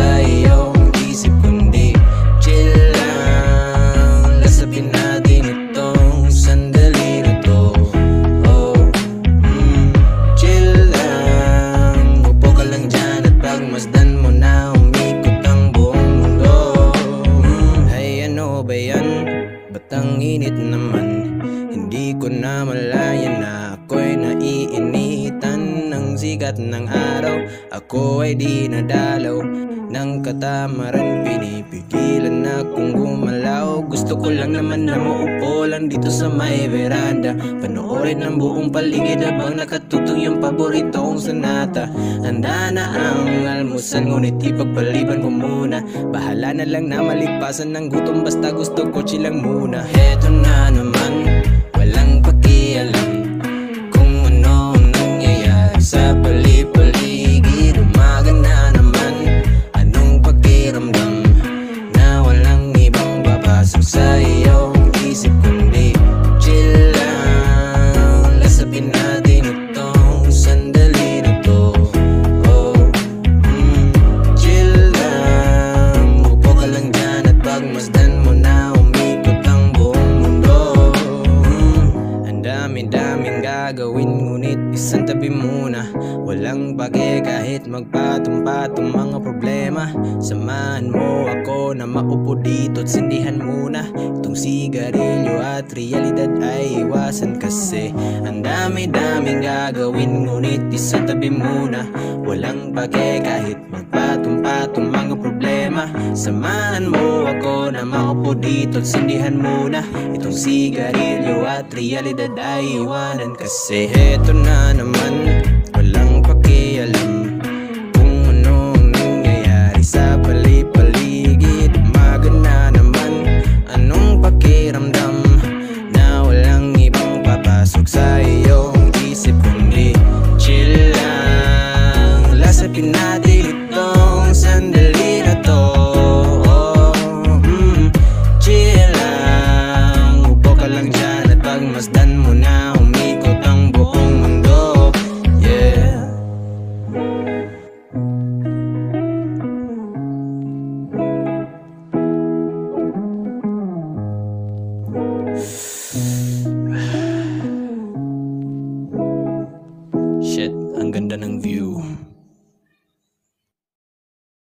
sa iyong isip kundi chill lang. Lasapin natin itong sandali na to. Chill lang. Upo ka lang dyan at pagmasdan mo na umikot ang buong mundo. Ay ano ba yan? Ba't ang init naman? Hindi ko na malaya na ako'y naiinitan ng sikat ng araw. Ako ay di nadalaw ng katamaran, pinipigilan akong gumalaw. Gusto ko lang naman na maupo lang dito sa may veranda, panoorin ang buong paligid habang nakatutong yung paborito kong sonata. Handa na ang almusal, ngunit ipagpaliban ko muna. Bahala na lang na maligpasan ng gutom, basta gusto ko chill lang muna. Heto na naman, walang pakialam kung ano ang nangyayari sa paligid. Umaga na naman, anong pakiramdam na walang ibang papasok sa iyong isip kundi chill lang. Lasapin natin itong sandali na to. Chill lang. Upo ka lang dyan at pagmasdan mo na umikot ang buong mundo. Ang dami-daming gagawin, ngunit isang tabi muna. Walang pake kahit magpatong-patong mga problema. Samahan mo ako na maupo dito at sindihan muna itong sigarilyo at realidad ay iwasan kasi ang dami-daming gagawin, ngunit isang tabi muna. Walang pake kahit magpatong-patong mga problema. Samahan mo ako na maupo dito at sindihan muna itong sigarilyo at realidad ay iwanan kasi heto na naman,